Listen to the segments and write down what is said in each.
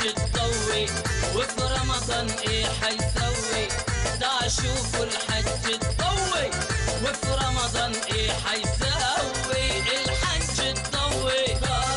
تضوي وفي رمضان ايه حيسوي؟ تعال شوفوا الحج تضوي وفي رمضان ايه حيسوي؟ الحج تضوي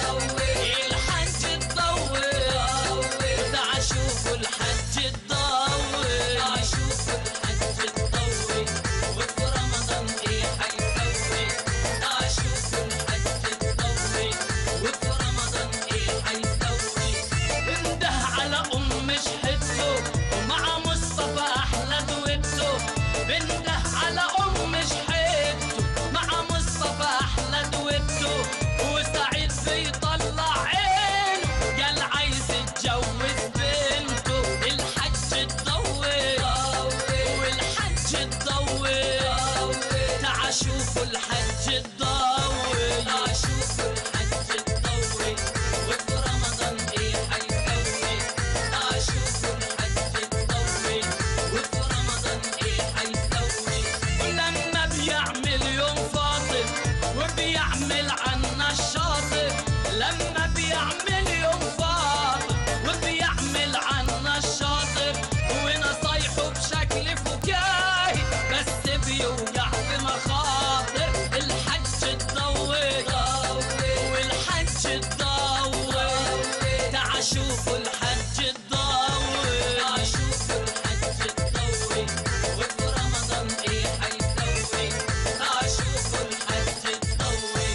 الحج تضوي تعال شوفوا الحج تضوي تعال شوفوا الحج تضوي وفي رمضان ايه حيسوي؟ تعال شوفوا الحج تضوي وفي رمضان ايه حيسوي؟ انده على شحته ومع مصطفى احلى دويتو بنده على شحته مع مصطفى احلى دويتو وسعيد بيطلع عينه قال عايز يتجوز بنته الحج تضوي والحج تضوي تعال شوفوا الحج تضوي تعال شوفوا الحج تضوي وفي رمضان ايه حيسوي؟ تعال شوفوا الحج تضوي وفي رمضان ايه حيسوي؟ ولما بيعمل يوم فاضل وبيعمل عنا الشاطر لما بيعمل يوم فاضل وبيعمل عنا الشاطر ونصايحه بشكل فكاهي بس بيوجع بمخاطر الحج تضوي والحج تضوي تعال شوفوا الحج تضوي تعال شوفوا الحج تضوي وفي رمضان ايه حيسوي؟ تعال شوفوا الحج تضوي.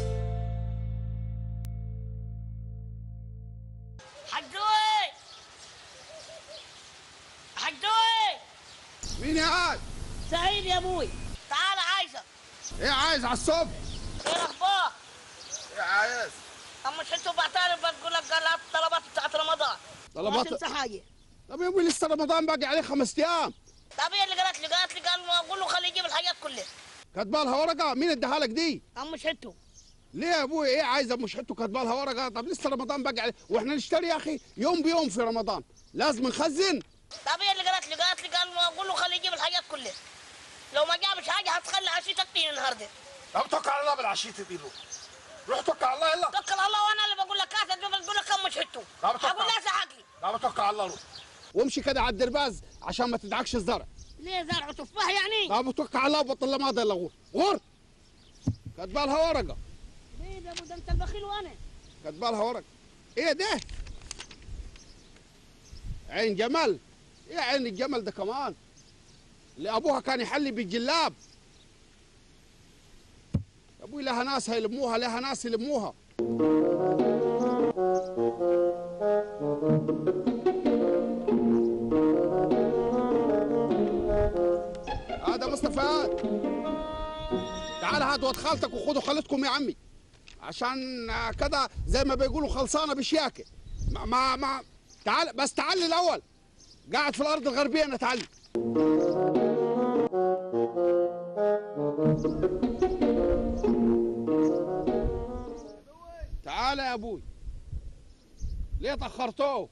حجوي حجوي مين يا عايز؟ سعيد يا ابوي. تعال عايزك. ايه عايز على الصبح؟ ايه الاخبار؟ ايه عايز؟ اما شفتوا بعترف بتقول لك قال لها الطلبات بتاعت رمضان. ما تنسى حاجه. طب يا ابوي لسه رمضان باقي عليه 5 ايام. طب هي اللي قالت لي قال اقول له خليه يجيب الحاجات كلها. كاتبه لها ورقه؟ مين اداها لك دي؟ اما شفتوا. ليه يا ابوي ايه عايزه مش حته كاتبه لها ورقه؟ طب لسه رمضان باقي عليه واحنا نشتري يا اخي يوم بيوم في رمضان لازم نخزن. طب هي اللي قالت لي قال اقول له خليه يجيب الحاجات كلها. لو ما جابش حاجه هتخلي عشيتك تيجي النهارده. طب توكل على الله بالعشية دي روح توكل على الله يلا. توكل على الله وانا اللي بقول لك هات بقول لك كم مش حته. هقول لها ساعات لي. طب توكل على الله روح. وامشي كده على الدرباز عشان ما تدعكش الزرع. ليه زرع تفاح يعني؟ طب توكل على الله وبطل ما الا غور غور. كاتبه لها ورقه. ليه ده ابو ده انت البخيل وانا. كاتبه لها ورقه. ايه ده؟ عين جمل. ايه عين الجمل ده كمان؟ اللي ابوها كان يحلي بالجلاب. يا ابوي لها ناس هيلموها لها ناس يلموها. هذا مصطفى تعال هات واد خالتك وخدوا خالتكم يا عمي عشان كده زي ما بيقولوا خلصانه بشياكه. ما تعال بس تعال لي الاول. قاعد في الارض الغربيه انا تعال. تعال يا ابوي. ليه تاخرتوه؟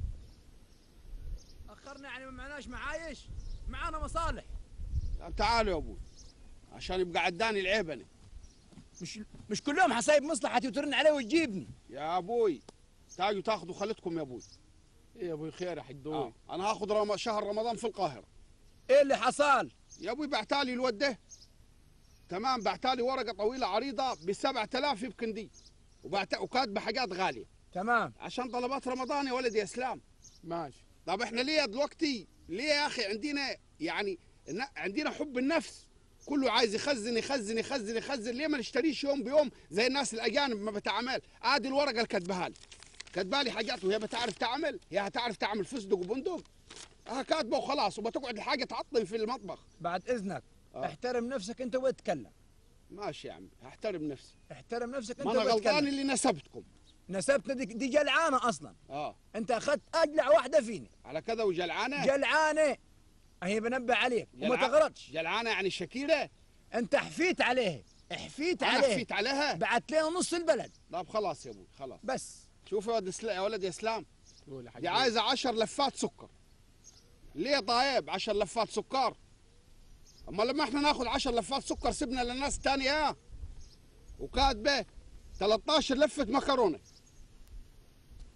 اخرنا يعني ما معناش معايش، معانا مصالح. طب تعالوا يا ابوي عشان يبقى عداني العيب انا. مش كلهم حسايب مصلحتي وترن علي وتجيبني. يا ابوي تاجوا تاخذوا خالتكم يا ابوي. ايه يا ابوي خير يا حدوي. انا هاخذ شهر رمضان في القاهره. ايه اللي حصل؟ يا ابوي بعتالي الود ده تمام، بعتالي ورقه طويله عريضه ب 7000 يمكن دي وكاتبه حاجات غاليه تمام عشان طلبات رمضان يا ولدي يا اسلام. ماشي. طب احنا ليه دلوقتي ليه يا اخي عندنا يعني عندنا حب النفس كله عايز يخزن يخزن يخزن يخزن. ليه ما نشتريش يوم بيوم زي الناس الاجانب ما بتعمل؟ ادي الورقه اللي كاتبها لي كاتبه لي حاجات وهي بتعرف تعمل. هي هتعرف تعمل فستق وبندق كاتبه وخلاص وبتقعد الحاجه تعطل في المطبخ. بعد اذنك احترم نفسك انت واتكلم. ماشي يا عمي هحترم نفسي. احترم نفسك انت ما انا واتكلم. غلطان اللي نسبتكم. نسبتنا دي جلعانه اصلا. انت اخذت اجلع واحده فيني. على كذا وجلعانه؟ جلعانه. هي بنبه عليك وما تغلطش. جلعانه يعني شكيله؟ انت حفيت عليها حفيت أنا عليها. حفيت عليها؟ بعت لها نص البلد. طب خلاص يا ابوي خلاص. بس شوف يا ولد يا اسلام دي عايزه 10 لفات سكر. ليه طيب 10 لفات سكر؟ اما لما احنا ناخذ 10 لفات سكر سيبنا للناس الثانيه وكاتبه 13 لفه مكرونه.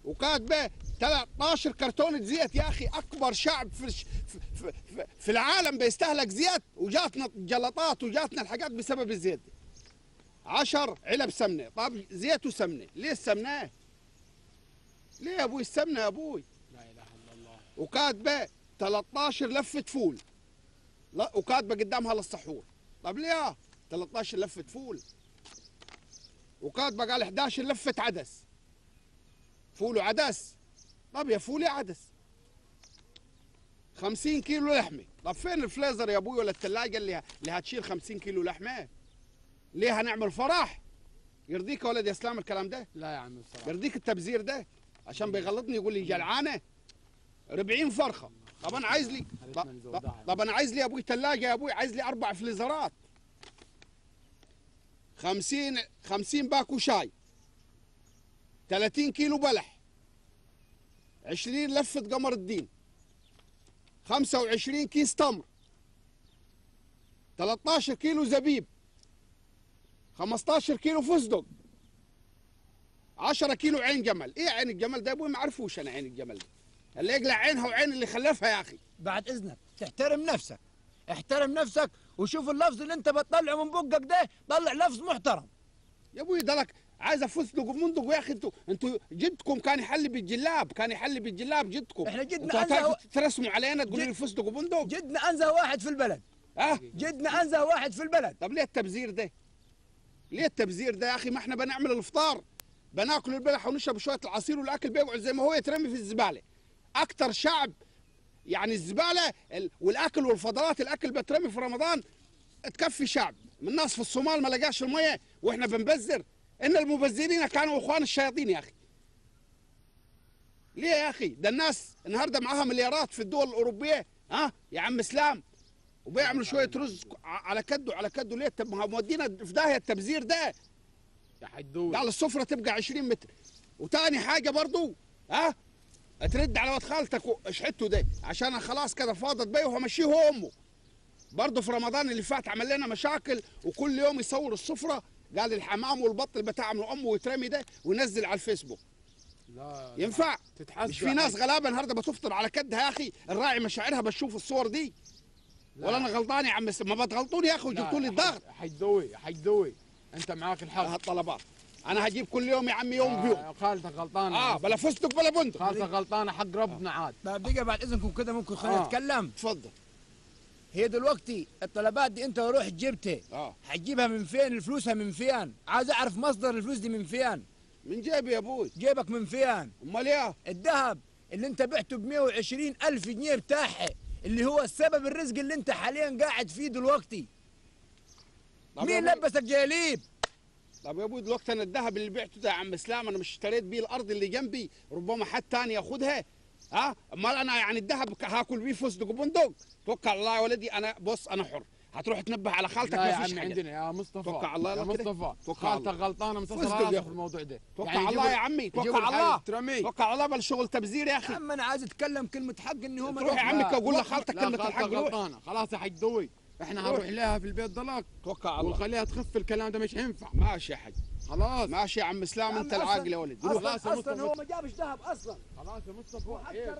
وكاتبه 13 كرتونة زيت يا اخي. اكبر شعب في العالم بيستهلك زيت، وجاتنا جلطات وجاتنا الحاجات بسبب الزيت. 10 علب سمنه. طب زيت وسمنه، ليه السمنه؟ ليه يا ابوي السمنه يا ابوي؟ لا اله الا الله. وكاتبه 13 لفه فول، لا وكاتبه قدامها للسحور. طب ليه 13 لفه فول؟ وكاتبه قال 11 لفه عدس، فول وعدس. طب يا فول يا عدس. 50 كيلو لحمه. طب فين الفليزر يا ابوي ولا الثلاجه اللي هتشيل 50 كيلو لحمه؟ ليه هنعمل فرح؟ يرضيك يا ولد يا اسلام الكلام ده؟ لا يا عمي بصراحه. يرضيك التبذير ده؟ عشان بيغلطني يقول لي جلعانه 40 فرخه. طب انا عايز لي طب انا عايز لي يا ابوي ثلاجه يا ابوي، عايز لي 4 فليزرات. 50 باكو شاي، 30 كيلو بلح، 20 لفه قمر الدين، 25 كيس تمر، 13 كيلو زبيب، 15 كيلو فستق، 10 كيلو عين جمل. ايه عين الجمل ده يا ابوي؟ ما اعرفوش انا عين الجمل ده. اللي يقلع عينها وعين اللي خلفها يا اخي. بعد اذنك تحترم نفسك، احترم نفسك وشوف اللفظ اللي انت بتطلعه من بقك ده، طلع لفظ محترم. يا ابوي ده لك عايز فستق وفندق يا اخي. انتوا جدكم كان يحل بالجلاب، كان يحل بالجلاب جدكم. احنا جدنا انتوا هتعرفوا ترسموا علينا تقولوا لي فستق وفندق؟ جدنا انزه واحد في البلد. جدنا انزه واحد في البلد. طب ليه التبذير ده؟ ليه التبذير ده يا اخي؟ ما احنا بنعمل الافطار، بناكل البلح ونشرب شويه العصير، والاكل بيقعد زي ما هو يترمي في الزباله. اكتر شعب يعني الزباله والاكل والفضلات، الاكل بترمي في رمضان تكفي شعب. من الناس في الصومال ما لقاش الميه واحنا بنبذر. ان المبذرين كانوا اخوان الشياطين يا اخي. ليه يا اخي؟ ده الناس النهارده معاها مليارات في الدول الاوروبيه يا عم اسلام، وبيعملوا شويه رز على كده على كده. ليه؟ طب ما مودينا في داهيه التبذير ده يا حدود. قال السفره تبقى 20 متر. وتاني حاجه برضو ترد على واد خالتك واشحته ده، عشان خلاص كده فاضت بيه وهمشيه هو امه. برضه في رمضان اللي فات عمل لنا مشاكل، وكل يوم يصور السفره، قال الحمام والبط اللي بتعمله امه ويترمي ده وينزل على الفيسبوك. لا ينفع؟ مش في ناس غلابه النهارده بتفطر على كدها يا اخي، الراعي مشاعرها بتشوف الصور دي. ولا انا غلطان يا عم؟ ما بتغلطوني يا اخي وجبتوا لي الضغط. حيدوي انت معاك الحق. هالطلبات انا هجيب كل يوم يا عمي، يوم بيوم. خالتك غلطانه. بلا فستق بلا بندق. خالتك غلطانه، حق ربنا عاد. طيب دقيقه بعد اذنكم كده ممكن خلينا نتكلم؟ تفضل. هي دلوقتي الطلبات دي انت روح جبتها، هتجيبها من فين؟ الفلوسها من فين؟ عايز اعرف مصدر الفلوس دي من فين؟ من جيبي يا ابوي. جيبك من فين؟ امال ايه؟ الذهب اللي انت بعته ب 120,000 جنيه بتاعها، اللي هو السبب الرزق اللي انت حاليا قاعد فيه دلوقتي. مين لبسك جليب؟ طب يا ابوي دلوقتي انا الذهب اللي بعته ده يا عم اسلام انا مش اشتريت بيه الارض اللي جنبي، ربما حد ثاني ياخدها. امال انا يعني الذهب هاكل بيه فستق وبندق؟ توكل على الله يا ولدي. انا بص انا حر، هتروح تنبه على خالتك لا ما فيش حاجه. عندنا يا مصطفى. توكل على الله يا مصطفى، خالتك غلطانه مستصغره في الموضوع ده. توكل على الله يا عمي، توكل على الله. توكل على الله، بل شغل تبذير يا اخي. يا عم انا عايز اتكلم كلمه حق ان هو روح يا عمي اقول لخالتك كلمه الحق. غلطانه خلاص يا حاج دوي، احنا هنروح لها في البيت ضلك. توكل على الله ونخليها تخف الكلام ده، مش هينفع. ماشي يا حاج، خلاص ماشي يا عم اسلام. انت العاقل يا ولد. اصلا هو ما جابش ذهب اصلا. خلاص يا مصطفى.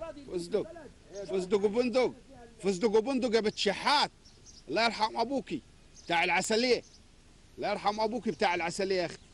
فستق وبندق، فستق وبندق يا بنت شحات. الله يرحم ابوكي بتاع العسليه، الله يرحم ابوكي بتاع العسليه يا اخي.